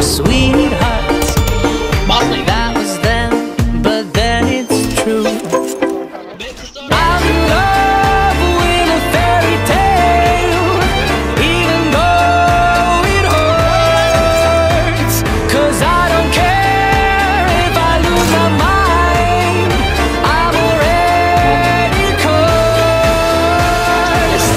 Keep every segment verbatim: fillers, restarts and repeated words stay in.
sweethearts. That was then, but then it's true. I'm in love with a fairy tale, even though it hurts. 'Cause I don't care if I lose my mind, I'm already cursed.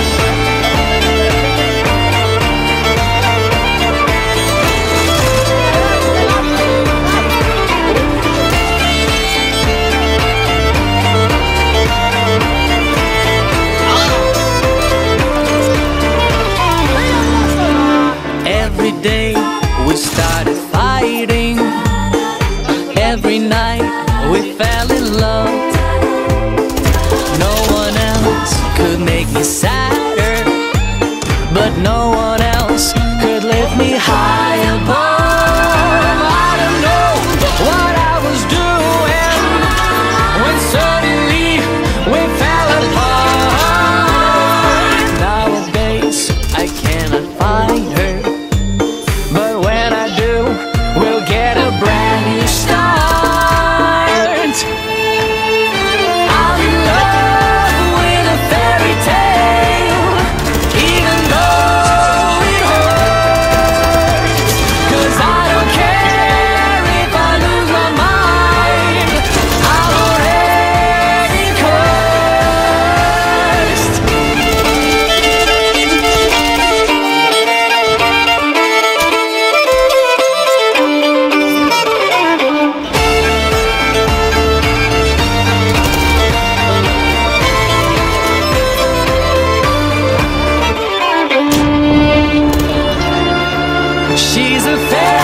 Every day we started fighting, every night we fell in love. No one else could make me sadder, but no one else could lift me high above. I don't know what I was doing when suddenly we fell apart. Nowadays I cannot find her, but when I do, we'll get a brand new start. I'm in love with a fairy tale, even though it hurts. 'Cause I don't care if I lose my mind, I'm already cursed. She's a fairy